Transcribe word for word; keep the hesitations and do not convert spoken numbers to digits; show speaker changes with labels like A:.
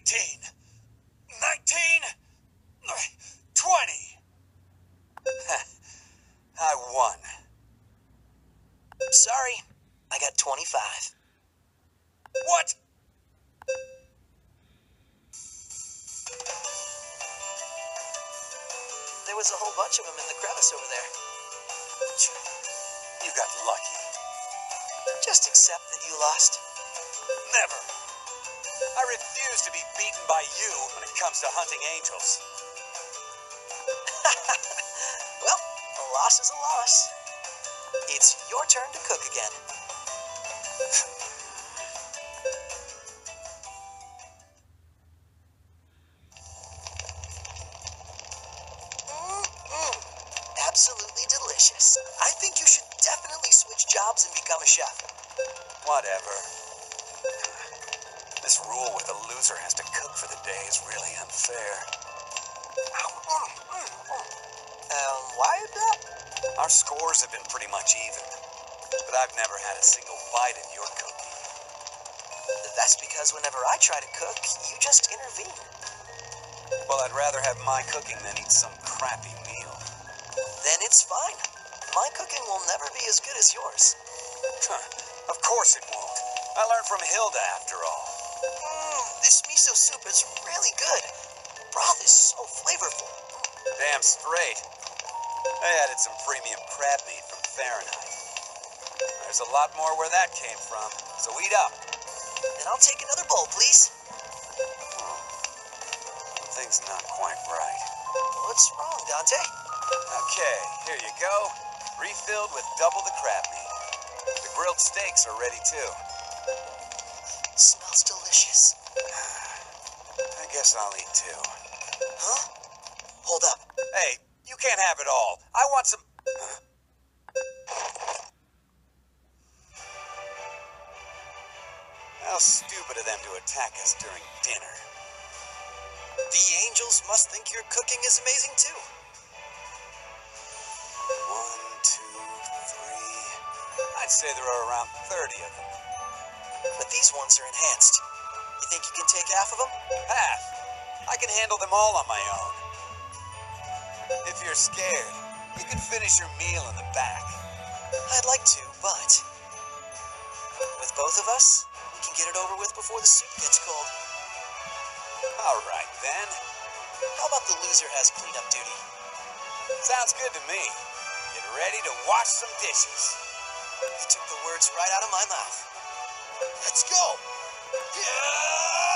A: eighteen, nineteen, twenty. I won.
B: Sorry, I got twenty-five.
A: What?
B: There was a whole bunch of them in the crevice over there.
A: You got lucky.
B: Just accept that you lost.
A: Never. I refuse to be beaten by you when it comes to hunting angels.
B: Well, a loss is a loss. It's your turn to cook again. Mm-mm. Absolutely delicious. I think you should definitely switch jobs and become a chef.
A: Whatever. This rule where the loser has to cook for the day is really unfair.
B: Um, why is that?
A: Our scores have been pretty much even, but I've never had a single bite of your cooking.
B: That's because whenever I try to cook, you just intervene.
A: Well, I'd rather have my cooking than eat some crappy meal.
B: Then it's fine. My cooking will never be as good as yours.
A: Huh. Of course it won't. I learned from Hilda, after all.
B: Mmm, this miso soup is really good. Broth is so flavorful.
A: Damn straight. I added some premium crab meat from Fahrenheit. There's a lot more where that came from, so eat up.
B: And I'll take another bowl, please.
A: Hmm. Something's not quite right.
B: What's wrong, Dante?
A: Okay, here you go. Refilled with double the crab meat. The grilled steaks are ready, too.
B: Smells delicious.
A: I guess I'll eat, too.
B: Huh? Hold up.
A: Hey, you can't have it all. I want some... How stupid of them to attack us during dinner.
B: The angels must think your cooking is amazing, too.
A: One, two, three... I'd say there are around thirty of them.
B: But these ones are enhanced. You think you can take half of them?
A: Half? I can handle them all on my own. If you're scared, you can finish your meal in the back.
B: I'd like to, but... with both of us, we can get it over with before the soup gets cold.
A: All right, then.
B: How about the loser has cleanup duty?
A: Sounds good to me. Get ready to wash some dishes.
B: You took the words right out of my mouth. Let's go! Yeah!